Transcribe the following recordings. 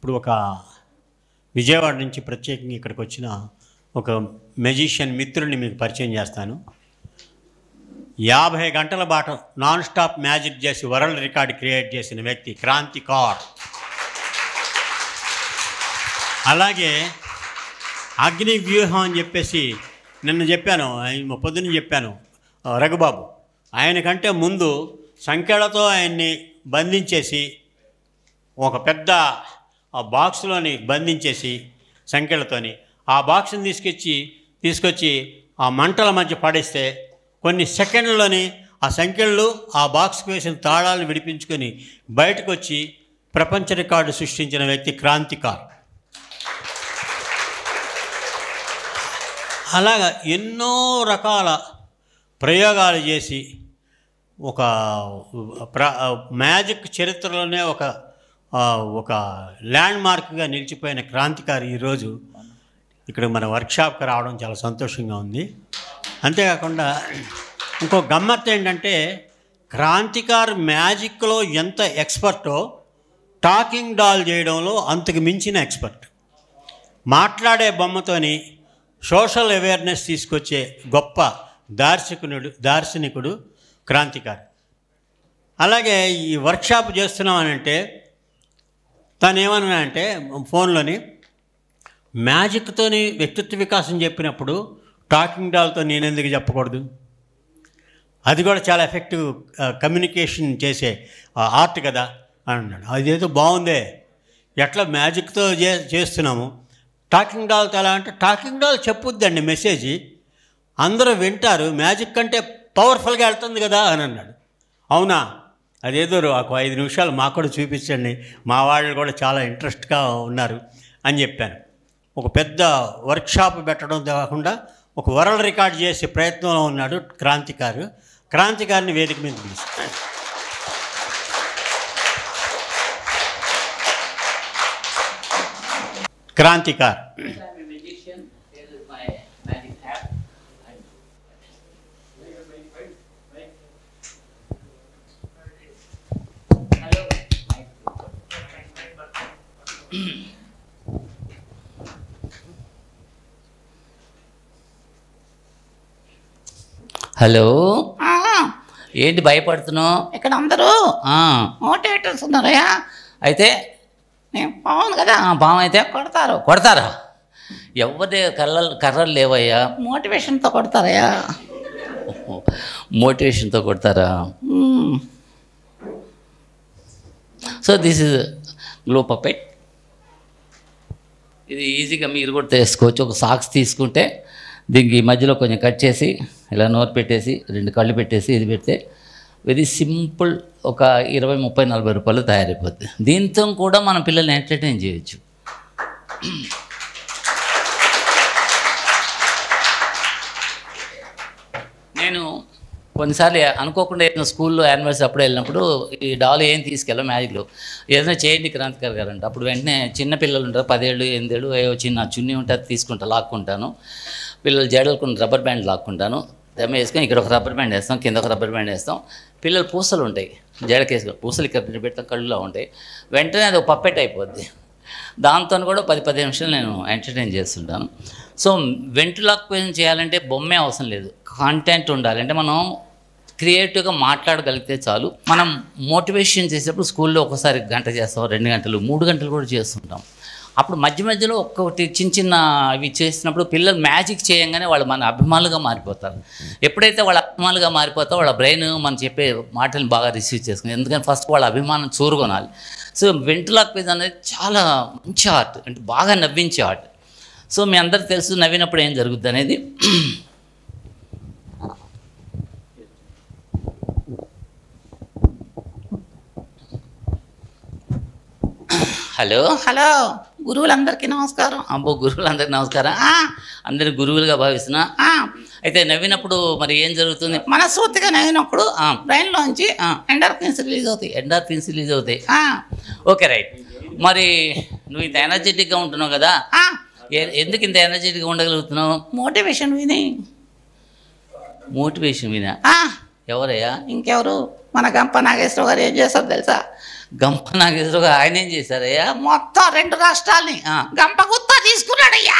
ఇప్పుడు ఒక విజయవాడ నుంచి ప్రత్యేకంగా ఇక్కడికి వచ్చిన ఒక మెజిషియన్ మిత్రుడిని మీకు పరిచయం చేస్తాను. 50 గంటల పాటు నాన్ స్టాప్ మ్యాజిక్ చేసి వరల్డ్ రికార్డ్ క్రియేట్ చేసిన వ్యక్తి క్రాంతికార్. అలాగే అగ్ని వ్యూహం అని చెప్పేసి నిన్న చెప్పాను, పొద్దున్న చెప్పాను, రఘుబాబు ఆయనకంటే ముందు సంఖ్యలతో ఆయన్ని బంధించేసి ఒక పెద్ద బాక్స్లోని బంధించేసి సంఖ్యలతోని ఆ బాక్స్ని తీసుకొచ్చి ఆ మంటల మధ్య పడేస్తే కొన్ని సెకండ్లలోని ఆ సంఖ్యలు ఆ బాక్స్కి వేసిన తాళాలను విడిపించుకొని బయటకు వచ్చి ప్రపంచ రికార్డు సృష్టించిన వ్యక్తి క్రాంతికార్. అలాగా ఎన్నో రకాల ప్రయోగాలు చేసి ఒక మ్యాజిక్ చరిత్రలోనే ఒక ల్యాండ్ మార్క్గా నిలిచిపోయిన క్రాంతికారి ఈరోజు ఇక్కడ మన వర్క్షాప్కి రావడం చాలా సంతోషంగా ఉంది. అంతేకాకుండా ఇంకో గమ్మత్తు ఏంటంటే క్రాంతికార్ మ్యాజిక్లో ఎంత ఎక్స్పర్టో టాకింగ్ డాల్ చేయడంలో అంతకు మించిన ఎక్స్పర్ట్. మాట్లాడే బొమ్మతోని సోషల్ అవేర్నెస్ తీసుకొచ్చే గొప్ప దార్శనికుడు క్రాంతికార్. అలాగే ఈ వర్క్షాప్ చేస్తున్నామనంటే తను ఏమన్నా అంటే ఫోన్లోని మ్యాజిక్తోని వ్యక్తిత్వ వికాసం చెప్పినప్పుడు టాకింగ్ డాల్తో నేనెందుకు చెప్పకూడదు, అది కూడా చాలా ఎఫెక్టివ్ కమ్యూనికేషన్ చేసే ఆర్ట్ కదా అని అన్నాడు. అదేదో బాగుందే, ఎట్లా మ్యాజిక్తో చేస్తున్నాము, టాకింగ్ డాల్తో ఎలా అంటే టాకింగ్ డాల్ చెప్పుద్దండి మెసేజ్, అందరూ వింటారు, మ్యాజిక్ కంటే పవర్ఫుల్గా వెళ్తుంది కదా అని అన్నాడు. అవునా, అదేదో ఒక 5 నిమిషాలు మాకు కూడా చూపించండి, మా వాళ్ళు కూడా చాలా ఇంట్రెస్ట్గా ఉన్నారు అని చెప్పాను. ఒక పెద్ద వర్క్షాప్ పెట్టడం కాకుండా ఒక వరల్డ్ రికార్డ్ చేసే ప్రయత్నంలో ఉన్నాడు క్రాంతికారిని వేదిక మీద పిలుస్తాను. క్రాంతికార్. హలో, ఏంటి భయపడుతున్నావు? ఇక్కడ అందరూ మోటివేటర్స్ ఉన్నారయ్యా. అయితే నేను పావును కదా, పాము అయితే కొడతారా? ఎవరి కర్రలు లేవయ్యా? మోటివేషన్తో కొడతారయ్యా. మోటివేషన్తో కొడతారా? So this is glow puppet. ఇది ఈజీగా మీరు కూడా తీసుకోవచ్చు. ఒక సాక్స్ తీసుకుంటే దీనికి మధ్యలో కొంచెం కట్ చేసి ఇలా నోరు పెట్టేసి 2 కళ్ళు పెట్టేసి ఇది పెడితే వెరీ సింపుల్ ఒక 20, 30, 40 రూపాయలు తయారైపోద్ది. దీంతో కూడా మన పిల్లల్ని ఎంటర్టైన్ చేయొచ్చు. నేను కొన్నిసార్లు అనుకోకుండా ఏదైనా స్కూల్లో యానివర్సరీ అప్పుడు వెళ్ళినప్పుడు ఈ డాల్ ఏం తీసుకెళ్ళాం మ్యాజిక్లో ఏదైనా చేయండి క్రాంతికార్ గారు అంటే అప్పుడు వెంటనే చిన్న పిల్లలు ఉంటారు, 10 ఏళ్ళు 8 ఏళ్ళు, చిన్న చున్నీ ఉంటే అది తీసుకుంటా లాక్కుంటాను. పిల్లలు జడలుకున్న రబ్బర్ బ్యాండ్ లాక్కుంటాను, దెమ్మ వేసుకొని ఇక్కడ ఒక రబ్బర్ బ్యాండ్ వేస్తాం, కింద ఒక రబ్బర్ బ్యాండ్ వేస్తాం. పిల్లలు పూసలు ఉంటాయి, జడకేసుకొని పూసలు ఇక్కడ పెడతాం, కళ్ళులో ఉంటాయి. వెంటనే అది ఒక పప్పెట్ అయిపోద్ది. దాంతో కూడా 10-15 నిమిషాలు నేను ఎంటర్టైన్ చేస్తుంటాను. సో వెంట్రులాక్యుయేషన్ చేయాలంటే బొమ్మే అవసరం లేదు, కాంటెంట్ ఉండాలి. అంటే మనం క్రియేటివ్గా మాట్లాడగలిగితే చాలు. మనం మోటివేషన్ చేసేటప్పుడు స్కూల్లో ఒకసారి 1 గంట చేస్తాం, 2 గంటలు, 3 గంటలు కూడా చేస్తుంటాం. అప్పుడు మధ్యలో ఒక్కొక్కటి చిన్న ఇవి చేసినప్పుడు పిల్లలు మ్యాజిక్ చేయంగానే వాళ్ళు మన అభిమానులుగా మారిపోతారు. ఎప్పుడైతే వాళ్ళ అభిమానులుగా మారిపోతారో వాళ్ళ బ్రెయిన్ మనం చెప్పే మాటలను బాగా రిసీవ్ చేసుకుని, ఎందుకంటే ఫస్ట్ వాళ్ళ అభిమానం చూరుకొనాలి. సో వెంట్రులాక్యుయేషన్ అనేది చాలా మంచి ఆర్ట్, అంటే బాగా నవ్వించే ఆర్ట్. సో మీ అందరికి తెలుసు నవ్వినప్పుడు ఏం జరుగుద్ది అనేది. హలో హలో, గురువులందరికీ నమస్కారం. అబ్బో, గురువులందరికీ నమస్కారం. అందరి గురువులుగా భావిస్తున్నా. అయితే నవ్వినప్పుడు మరి ఏం జరుగుతుంది? మనస్ఫూర్తిగా నవ్వినప్పుడు బ్రెయిన్లోంచి ఎండార్ఫిన్స్ రిలీజ్ అవుతాయి. Okay, right. మరి నువ్వు ఇంత ఎనర్జెటిక్గా ఉంటున్నావు కదా, ఎందుకు ఇంత ఎనర్జెటిక్గా ఉండగలుగుతున్నావు? మోటివేషన్ విని. మోటివేషన్ వినా? ఎవరయ్యా? ఇంకెవరు, మన గంప నాగేశ్వరరావు గారు ఏం చేశారు తెలుసా? గంప నాగేశ్వరరావు గారు ఆయన ఏం చేశారయ్యా? మొత్తం 2 రాష్ట్రాల్ని గంప గుత్తా తీసుకున్నాడయ్యా.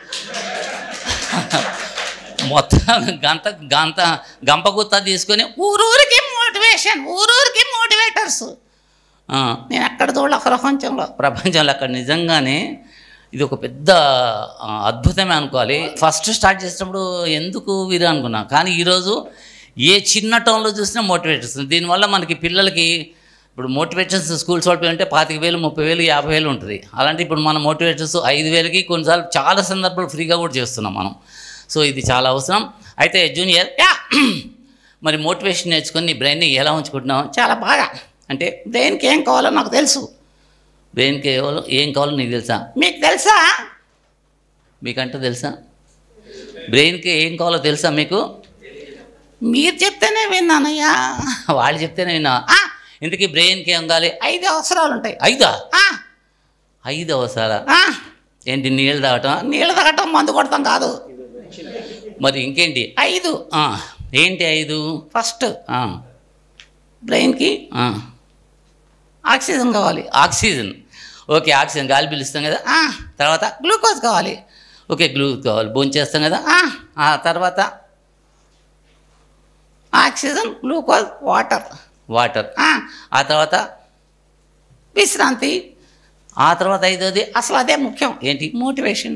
మొత్తం గంప గుత్తా తీసుకొని ఊరూరికి మోటివేషన్, ఊరూరికి మోటివేటర్స్. నేను అక్కడ చూడ ప్రపంచంలో అక్కడ నిజంగానే ఇది ఒక పెద్ద అద్భుతమే అనుకోవాలి. ఫస్ట్ స్టార్ట్ చేసినప్పుడు ఎందుకు వీరు అనుకున్నా, కానీ ఈరోజు ఏ చిన్న టౌన్లో చూసినా మోటివేటర్స్. దీనివల్ల మనకి పిల్లలకి ఇప్పుడు మోటివేషన్స్ స్కూల్స్ వాళ్ళు అంటే 25,000, 30,000, 50,000 ఉంటుంది. అలాంటి ఇప్పుడు మన మోటివేటర్స్ 5,000కి కొన్నిసార్లు చాలా సందర్భాలు ఫ్రీగా కూడా చేస్తున్నాం మనం. సో ఇది చాలా అవసరం. అయితే జూనియర్ మరి మోటివేషన్ నేర్చుకొని నీ బ్రెయిన్ని ఎలా ఉంచుకుంటున్నావు? చాలా బాగా. అంటే బ్రెయిన్కి ఏం కావాలో నాకు తెలుసు. బ్రెయిన్కి ఏం కావాలో నీకు తెలుసా? మీకు తెలుసా? మీకంటే తెలుసా? బ్రెయిన్కి ఏం కావాలో తెలుసా మీకు? మీరు చెప్తేనే విన్నానయ్యా. వాళ్ళు చెప్తేనే విన్నా. ఇందుకీ బ్రెయిన్కి ఏం కావాలి? 5 అవసరాలు ఉంటాయి. 5 అవసరాలా? ఏంటి? నీళ్ళు తాగటం? నీళ్ళు తాగటం, మందు కొడతాం కాదు. మరి ఇంకేంటి? 5. ఏంటి 5? ఫస్ట్ బ్రెయిన్కి ఆక్సిజన్ కావాలి. ఆక్సిజన్. ఓకే, ఆక్సిజన్ గాలి పీలుస్తాం కదా. తర్వాత గ్లూకోజ్ కావాలి. ఓకే, గ్లూకోజ్ కావాలి, భోంచేస్తాం కదా. తర్వాత ఆక్సిజన్, గ్లూకోజ్, వాటర్. ఆ తర్వాత విశ్రాంతి. ఆ తర్వాత 5వది అసలు అదే ముఖ్యం. ఏంటి? మోటివేషన్.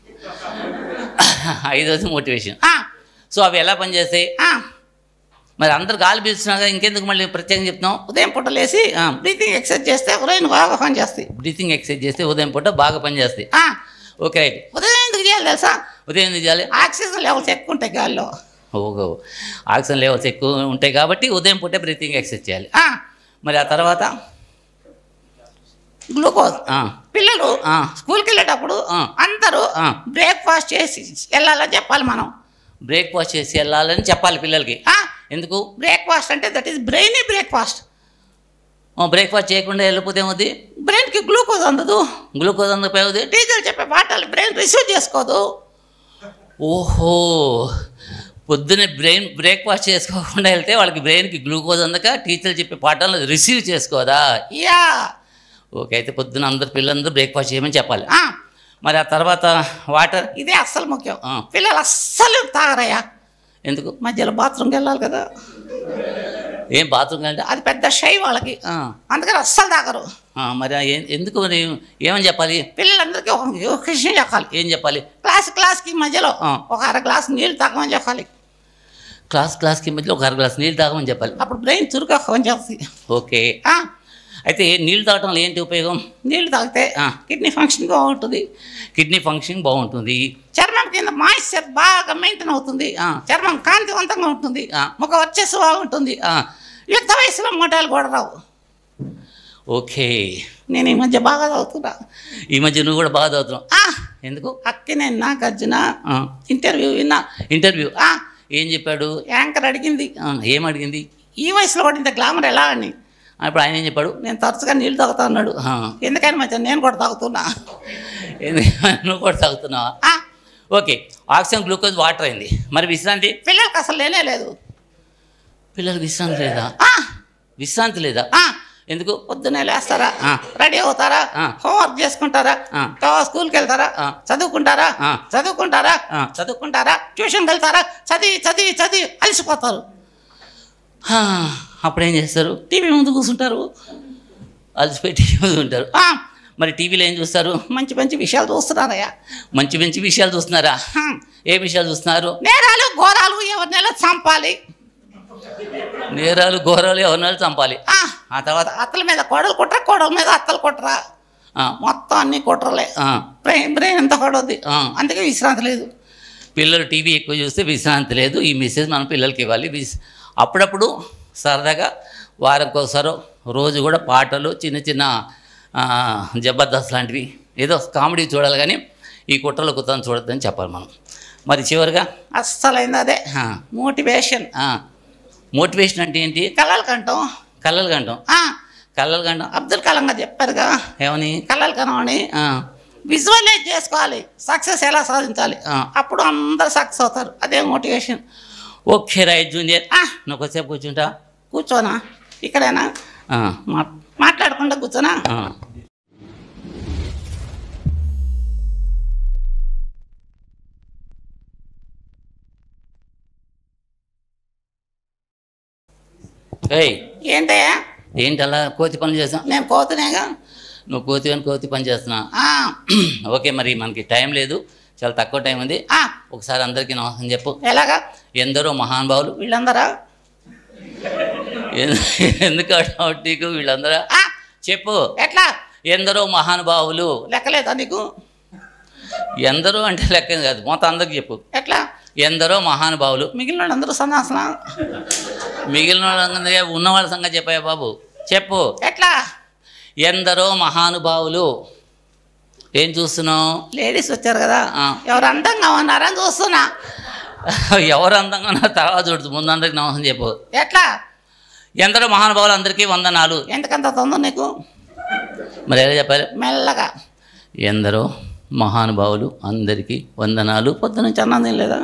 5వది మోటివేషన్. సో అవి ఎలా పనిచేస్తాయి? మరి అందరు గాలి పీల్చున్నారు కదా, ఇంకెందుకు మళ్ళీ ప్రత్యేకంగా చెప్తున్నాం? ఉదయం పూట లేసి బ్రీతింగ్ ఎక్సర్సైజ్ చేస్తే బ్రెయిన్ బాగా పనిచేస్తాయి. బ్రీతింగ్ ఎక్సర్సైజ్ చేస్తే ఉదయం పూట బాగా పనిచేస్తాయి. Okay, right. ఉదయం ఎందుకు చేయాలి తెలుసా? ఉదయం ఎందుకు చేయాలి? ఆక్సిజన్ లెవెల్స్ ఎక్కువ ఉంటాయి గాల్లో. ఓహో, ఆక్సిజన్ లెవెల్స్ ఎక్కువ ఉంటాయి కాబట్టి ఉదయం పూటే బ్రీతింగ్ ఎక్సర్సైజ్ చేయాలి. మరి ఆ తర్వాత గ్లూకోజ్. పిల్లలు స్కూల్కి వెళ్ళేటప్పుడు అందరూ బ్రేక్ఫాస్ట్ చేసి వెళ్ళాలని చెప్పాలి. మనం బ్రేక్ఫాస్ట్ చేసి వెళ్ళాలని చెప్పాలి పిల్లలకి. ఎందుకు? బ్రేక్ఫాస్ట్ అంటే that is brain breakfast. Breakfast చేయకుండా వెళ్ళిపోతే ఏమవుతుంది? బ్రెయిన్కి గ్లూకోజ్ అందదు. గ్లూకోజ్ అందకపోతే టీచర్ చెప్పే పాఠాలు బ్రెయిన్ రిసీవ్ చేసుకోదు. ఓహో, పొద్దున్నే బ్రేక్ఫాస్ట్ చేసుకోకుండా వెళ్తే వాళ్ళకి బ్రెయిన్కి గ్లూకోజ్ అందక టీచర్లు చెప్పే పాఠాలను రిసీవ్ చేసుకోదా? యా. ఓకే, అయితే పొద్దున్న పిల్లలందరూ బ్రేక్ఫాస్ట్ చేయమని చెప్పాలి. మరి ఆ తర్వాత వాటర్. ఇదే అస్సలు ముఖ్యం. పిల్లలు అస్సలు తాగరయ్యా. ఎందుకు? మధ్యలో బాత్రూమ్కి వెళ్ళాలి కదా. ఏం బాత్రూమ్కి వెళ్తే అది పెద్ద షై వాళ్ళకి, అందుకని అస్సలు తాగరు. మరి ఎందుకు? మరి ఏమని చెప్పాలి? పిల్లలందరికీ ఒక విషయం చెప్పాలి. ఏం చెప్పాలి? క్లాస్కి మధ్యలో ఒక 1/2 గ్లాసు నీళ్ళు తాగమని చెప్పాలి. క్లాస్కి మధ్యలో ఒక 1/2 గ్లాసు నీళ్ళు తాగమని చెప్పాలి. అప్పుడు బ్రెయిన్ చురుగ్గా పనిచేస్తుంది. ఓకే, అయితే నీళ్ళు తాగటంలో ఏంటి ఉపయోగం? నీళ్ళు తాగితే కిడ్నీ ఫంక్షన్ బాగుంటుంది. కిడ్నీ ఫంక్షన్ బాగుంటుంది. చర్మం కింద మాయిశ్చర్ బాగా మెయింటైన్ అవుతుంది. చర్మం కాంతివంతంగా ఉంటుంది. ముఖ వచ్చేసి బాగుంటుంది. యుక్త వయసులో మోటాలు కూడా రావు. ఓకే, నేను ఈ మధ్య బాగా తాగుతున్నా. ఈ మధ్య నువ్వు కూడా బాగా తాగుతున్నావు. ఎందుకు? అక్కినే నాగార్జున ఇంటర్వ్యూ విన్నా. ఇంటర్వ్యూ ఏం చెప్పాడు? యాంకర్ అడిగింది. ఏం అడిగింది? ఈ వయసులో కూడా ఇంత గ్లామర్ ఎలా అని. ఇప్పుడు ఆయన ఏం చెప్పాడు? నేను తరచుగా నీళ్ళు తాగుతా అన్నాడు. ఎందుకని మధ్య నేను కూడా తాగుతున్నా. నువ్వు కూడా తాగుతున్నావా? ఓకే, ఆక్సిజన్, గ్లూకోజ్, వాటర్ అయింది. మరి విశ్రాంతి? పిల్లలకి అసలు లేనే లేదు. పిల్లలకి విశ్రాంతి లేదా? విశ్రాంతి లేదా? ఎందుకు? పొద్దున్నే లేస్తారా, రెడీ అవుతారా, హోంవర్క్ చేసుకుంటారా, స్కూల్కి వెళ్తారా, చదువుకుంటారా, ట్యూషన్కి వెళ్తారా, చదివి అలసిపోతారు. అప్పుడేం చేస్తారు? టీవీ ముందు కూర్చుంటారు. అలసిపోయి టీవీ ముందు ఉంటారు. మరి టీవీలో ఏం చూస్తారు? మంచి మంచి విషయాలు చూస్తున్నారయ్యా. మంచి మంచి విషయాలు చూస్తున్నారా? ఏ విషయాలు చూస్తున్నారు? నేరాలు ఘోరాలు ఎవరినైనా చంపాలి. నేరాలు ఘోరాలు ఎవరినైనా చంపాలి. ఆ తర్వాత అత్తల మీద కోడలు కుట్ర, కోడల మీద అత్తలు కుట్ర, మొత్తం అన్ని కుట్రలే. బ్రెయిన్ ఎంత పడవుద్ది. అందుకే విశ్రాంతి లేదు. పిల్లలు టీవీ ఎక్కువ చూస్తే విశ్రాంతి లేదు. ఈ మెసేజ్ మనం పిల్లలకి ఇవ్వాలి. అప్పుడప్పుడు సరదాగా వారంకోసారో రోజు కూడా పాటలు, చిన్న చిన్న జబర్దస్త్ లాంటివి ఏదో కామెడీ చూడాలి, కానీ ఈ కుట్రల కుట్రను చూడొద్దని చెప్పాలి మనం. మరి చివరిగా అస్సలైంది అదే మోటివేషన్. మోటివేషన్ అంటే ఏంటి? కలలు కంటాం. కలలు కంటాం. కలలు కంటాం. అబ్దుల్ కలాం గారు చెప్పారుగా ఏమని? కలలు కనమని విజువలైజ్ చేసుకోవాలి. సక్సెస్ ఎలా సాధించాలి, అప్పుడు అందరు సక్సెస్ అవుతారు. అదే మోటివేషన్. Okay, right junior. నువ్వు కొద్దిసేపు కూర్చుంటా? కూర్చోనా? ఇక్కడేనా ఆ, మాట్లాడకుండా కూర్చోనా ఆ. ఏయ్ ఏంటయ్యా ఏంటి అలా కోతి పని చేసాం? నేను పోతున్నాగా. నువ్వు కోతి అని కోతి పని చేస్తున్నా. ఓకే, మరి మనకి టైం లేదు, చాలా తక్కువ టైం ఉంది. ఒకసారి అందరికీ నమస్కారం చెప్పు. ఎలాగా? ఎందరో మహానుభావులు. వీళ్ళందరా? ఎందుకు అడగ నీకు వీళ్ళందరూ? చెప్పు. ఎట్లా? ఎందరో మహానుభావులు. లెక్కలేదా నీకు? ఎందరో అంటే లెక్క కాదు, మొత్తం అందరికి చెప్పు. ఎట్లా? ఎందరో మహానుభావులు. మిగిలిన వాళ్ళందరూ సన్నాసన. మిగిలిన వాళ్ళందరూ ఉన్నవాళ్ళ సంగతి చెప్పాయా బాబు, చెప్పు. ఎట్లా? ఎందరో మహానుభావులు. ఏం చూస్తున్నావు? లేడీస్ వచ్చారు కదా, ఎవరు అందంగా ఉన్నారని చూస్తున్నా. ఎవరు అందంగా ఉన్నారు తర్వాత చూడుతు, ముందు అందరికి నమస్కారం చెప్పు. ఎట్లా? ఎందరో మహానుభావులు అందరికీ వందనాలు. ఎందుకంత తొందర నీకు? మరి ఎలా చెప్పాలి? మెల్లగా. ఎందరో మహానుభావులు అందరికీ వందనాలు. పొద్దు నుంచి అన్నం తినలేదా?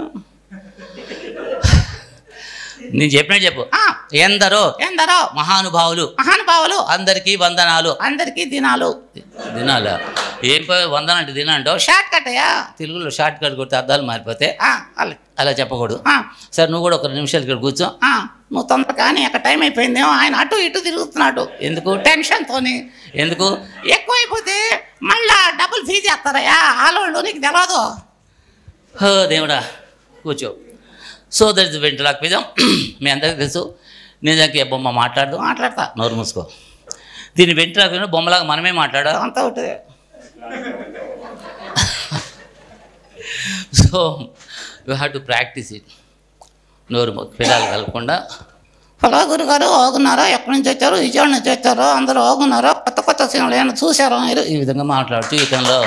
నేను చెప్పినట్టు చెప్పు. ఎందరో ఎందరో మహానుభావులు మహానుభావులు అందరికీ వందనాలు. అందరికీ దినాలు. దినాలా? ఏం వందన అంటే దినంటో షార్ట్ కట్ అయ్యా. తెలుగులో షార్ట్ కట్ కొడితే అర్థాలు మారిపోతే అలా చెప్పకూడదు. సరే, నువ్వు కూడా ఒక 2 నిమిషాలు ఇక్కడ కూర్చో. నువ్వు తొందర కానీ అక్కడ టైం అయిపోయిందేమో. ఆయన అటు ఇటు తిరుగుతున్నాడు. ఎందుకు? టెన్షన్తోని. ఎందుకు? ఎక్కువైపోతే మళ్ళా డబుల్ ఫీజు చేస్తారయ్యా ఆలోళ్ళు, నీకు తెలియదు. హో దేవుడా, కూర్చో. So that is ventriloquism. మీ అందరికీ తెలుసు. నిజానికి బొమ్మ మాట్లాడతా, నోరు మూసుకో. దీన్ని వెంట్రలాక్విజం బొమ్మలాగా మనమే మాట్లాడాలి. అంతా ఉంటుంది. So you have to practise it. నోరు పెదాలు కలగకుండా. హలో గురుగారు, ఓగున్నారా? ఎక్కడి నుంచి వచ్చారు? విజయవాడ నుంచి వచ్చారు. అందరూ ఓగున్నారా? కొత్త కొత్త సినిమాలు ఏమైనా చూసారా మీరు? ఈ విధంగా మాట్లాడుతూ ఇతనిలో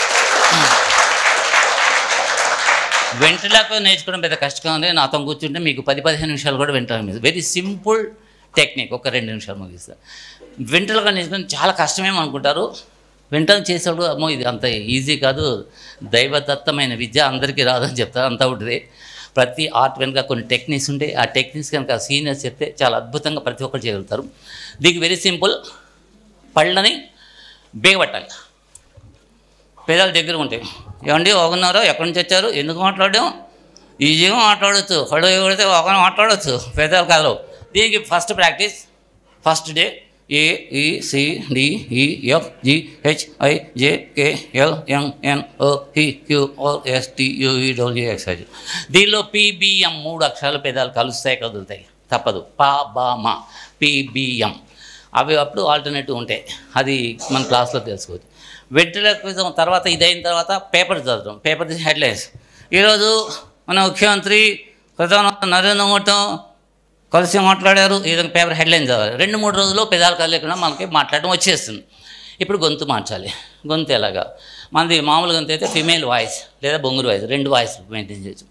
వెంట్రలాక్విజం నేర్చుకోవడం పెద్ద కష్టంగా ఉంది. నాతో కూర్చుంటే మీకు 10-15 నిమిషాలు కూడా వెంట్రలాక్విజం. Very simple technique. ఒక 2 నిమిషాలు ముగిస్తా. వెంట్రలాక్విజం నేర్చుకుని చాలా కష్టమేమో అనుకుంటారు. వెంటనే చేసేవాడు అమ్మో ఇది అంత ఈజీ కాదు, దైవదత్తమైన విద్య అందరికీ రాదని చెప్తారు. అంతా ఉంటుంది. ప్రతి ఆర్ట్ వెనుక కొన్ని టెక్నిక్స్ ఉంటాయి. ఆ టెక్నిక్స్ కనుక సీనియర్స్ చెప్తే చాలా అద్భుతంగా ప్రతి ఒక్కరు చేయగలుగుతారు. దీనికి వెరీ సింపుల్. పళ్ళని బేగపట్టాలి, పెదాలు దగ్గర ఉంటాయి. ఏమండి ఓగున్నారో? ఎక్కడి నుంచి వచ్చారు? ఎందుకు మాట్లాడడం? ఈజీగా మాట్లాడవచ్చు. హడో ఎవరితే ఒక మాట్లాడవచ్చు, పెదాలు కదలవు. దీనికి first practice. First day ABCDEFGHIJKLMNOPQRSTUVWX. దీనిలో PBM 3 అక్షరాలు పెదాలు కలుస్తాయి, కదులుతాయి, తప్పదు. పా బా మా PBM. అవి అప్పుడు ఆల్టర్నేటివ్ ఉంటాయి. అది మన క్లాస్లో తెలుసుకోవచ్చు. వెంట్రలాక్విజం తర్వాత ఇదైన తర్వాత పేపర్ చదవడం. పేపర్ తీసి హెడ్లైన్స్. ఈరోజు మన ముఖ్యమంత్రి ప్రధానమంత్రి నరేంద్ర మోడీ కలిసి మాట్లాడారు. ఈ విధంగా పేపర్ హెడ్లైన్ చదవాలి. 2-3 రోజుల్లో పెదాలు కదలేకుండా మనకి మాట్లాడడం వచ్చేస్తుంది. ఇప్పుడు గొంతు మార్చాలి. గొంతు ఎలాగా? మనది మామూలు గొంతు అయితే ఫిమేల్ వాయిస్ లేదా బొంగురు వాయిస్, 2 వాయిస్ మెయింటైన్ చేయొచ్చు.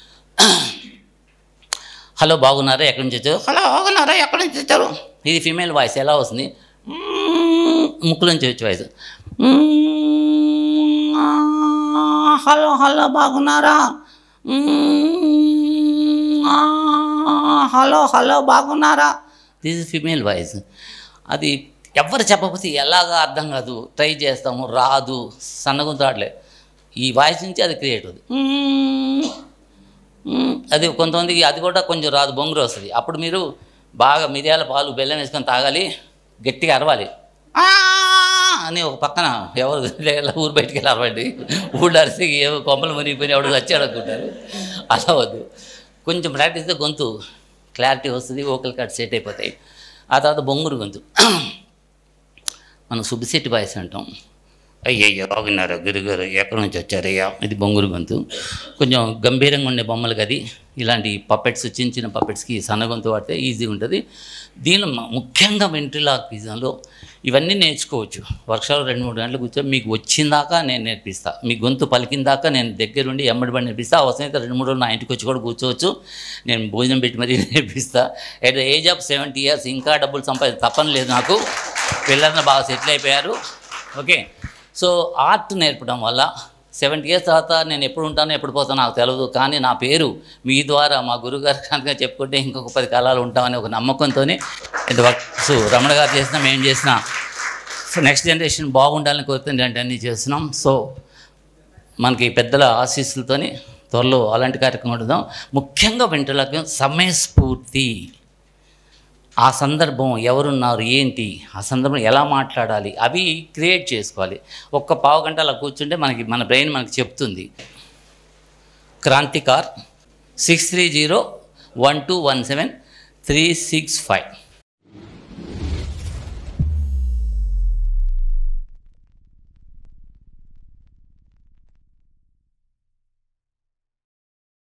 హలో బాగున్నారా? ఎక్కడి నుంచి వచ్చారు? హలో బాగున్నారా? ఎక్కడి నుంచి వచ్చారు? ఇది ఫిమేల్ వాయిస్. ఎలా వస్తుంది? ముక్కుల నుంచి వచ్చే వాయిస్. హలో హలో బాగున్నారా? హలో హలో బాగున్నారా? This is female voice. అది ఎవరు చెప్పకపోతే ఎలాగా అర్థం కాదు. ట్రై చేస్తాము, రాదు, సన్నగుంతాడలే. ఈ వాయిస్ నుంచి అది క్రియేట్ అవుతుంది. అది కొంతమందికి అది కూడా కొంచెం రాదు, బొంగురు వస్తుంది. అప్పుడు మీరు బాగా మిరియాల పాలు బెల్లం వేసుకొని తాగాలి, గట్టిగా అరవాలి అని. ఒక పక్కన ఎవరు ఊరు బయటికి వెళ్ళి అరవండి. ఊళ్ళో అరిసి ఏవో కొమ్మలు మునిగిపోయి ఎవడు వచ్చాడు అనుకుంటారు. అలా వద్దు. కొంచెం ప్రాక్టీస్ అయితే గొంతు క్లారిటీ వస్తుంది, ఓకల్ కట్ సెట్ అయిపోతాయి. ఆ తర్వాత బొంగురు గొంతు. మనం సుబ్బిశెట్టి వాయిస్ అంటాం. అయ్యయ్యో బాగున్నారా గురుగారు? ఎక్కడి నుంచి వచ్చారయ్యా? ఇది బొంగురు గొంతు. కొంచెం గంభీరంగా ఉండే బొమ్మలకు అది ఇలాంటి పప్పెట్స్, చిన్న చిన్న పప్పెట్స్కి సన్న గొంతు వాడితే ఈజీగా ఉంటుంది. దీనిలో ముఖ్యంగా వెంట్రలాక్విజంలో ఇవన్నీ నేర్చుకోవచ్చు. వర్క్షాలు 2-3 గంటలు కూర్చొని మీకు వచ్చిందాకా నేను నేర్పిస్తాను. మీ గొంతు పలికిందాకా నేను దగ్గరుండి ఎమ్మడిబడి నేర్పిస్తాను. అవసరమైతే 2-3 రోజులు నా ఇంటికి వచ్చి కూడా కూర్చోవచ్చు. నేను భోజనం పెట్టి మరీ నేర్పిస్తాను. At the age of 70 years ఇంకా డబ్బులు సంపాదించ తప్పని లేదు నాకు. పిల్లలను బాగా సెటిల్ అయిపోయారు. ఓకే. సో ఆర్ట్ నేర్పడం వల్ల 70 years తర్వాత నేను ఎప్పుడు ఉంటానో ఎప్పుడు పోతానో నాకు తెలియదు, కానీ నా పేరు మీ ద్వారా మా గురువుగారు కనుక చెప్పుకుంటే ఇంకొక 10 కాలాలు ఉంటామని ఒక నమ్మకంతో ఇంత వర్క్స్ రమణ గారు చేసినా మేము చేసినా సో నెక్స్ట్ జనరేషన్ బాగుండాలని కోరుతుంది ఇలాంటి అన్నీ చేస్తున్నాం. సో మనకి పెద్దల ఆశీస్సులతోని త్వరలో అలాంటి కార్యక్రమం ఉంటుందాం. ముఖ్యంగా వెంట్రులాక్యం సమయస్ఫూర్తి, ఆ సందర్భం ఎవరున్నారు ఏంటి, ఆ సందర్భం ఎలా మాట్లాడాలి అవి క్రియేట్ చేసుకోవాలి. ఒక్క పావు గంట అలా కూర్చుంటే మన బ్రెయిన్ మనకి చెప్తుంది. క్రాంతికార్ 6301217365